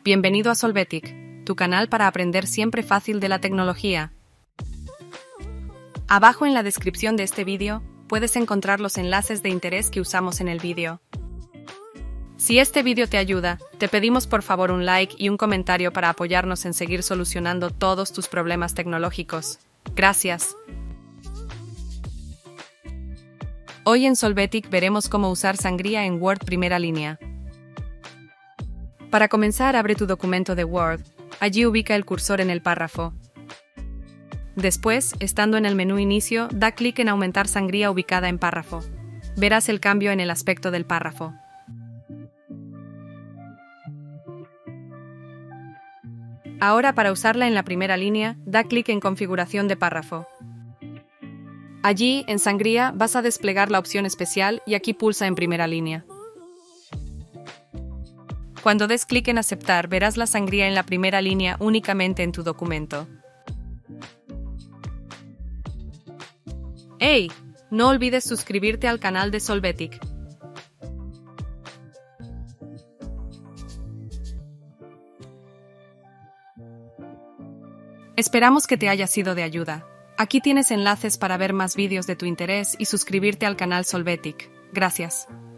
Bienvenido a Solvetic, tu canal para aprender siempre fácil de la tecnología. Abajo en la descripción de este vídeo, puedes encontrar los enlaces de interés que usamos en el vídeo. Si este vídeo te ayuda, te pedimos por favor un like y un comentario para apoyarnos en seguir solucionando todos tus problemas tecnológicos. Gracias. Hoy en Solvetic veremos cómo usar sangría en Word primera línea. Para comenzar, abre tu documento de Word. Allí ubica el cursor en el párrafo. Después, estando en el menú Inicio, da clic en Aumentar sangría ubicada en párrafo. Verás el cambio en el aspecto del párrafo. Ahora, para usarla en la primera línea, da clic en Configuración de párrafo. Allí, en Sangría, vas a desplegar la opción especial y aquí pulsa en primera línea. Cuando des clic en Aceptar, verás la sangría en la primera línea únicamente en tu documento. ¡Hey! No olvides suscribirte al canal de Solvetic. Esperamos que te haya sido de ayuda. Aquí tienes enlaces para ver más vídeos de tu interés y suscribirte al canal Solvetic. Gracias.